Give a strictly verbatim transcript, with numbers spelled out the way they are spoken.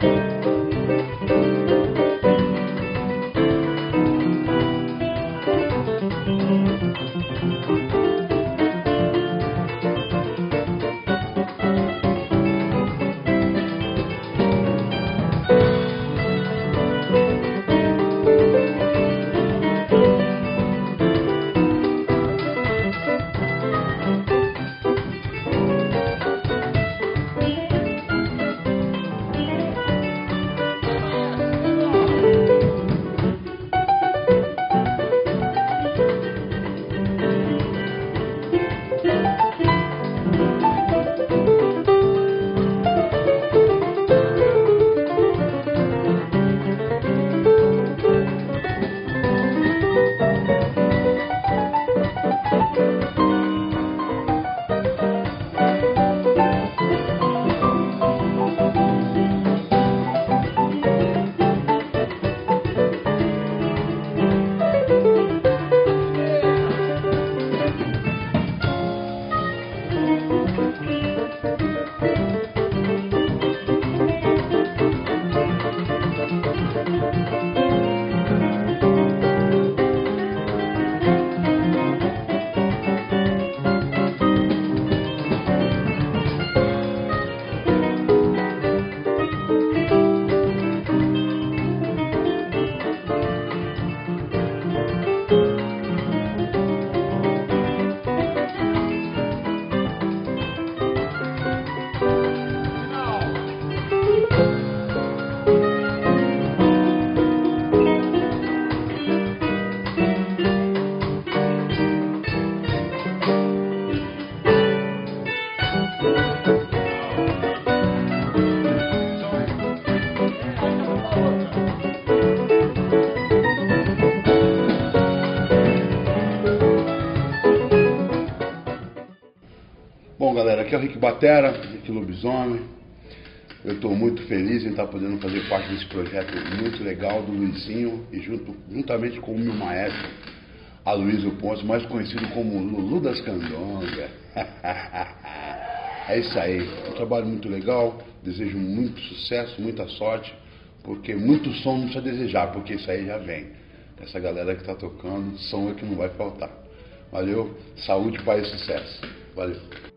Bom, galera, aqui é o Rick Batera, Rick Lobisomem. Eu estou muito feliz em estar podendo fazer parte desse projeto muito legal do Luizinho e junto, juntamente com o meu maestro, Aloysio Ponce, mais conhecido como Lulu das Candongas. É isso aí, um trabalho muito legal, desejo muito sucesso, muita sorte, porque muito som não precisa desejar, porque isso aí já vem. Essa galera que está tocando, som é que não vai faltar. Valeu, saúde, paz e sucesso. Valeu.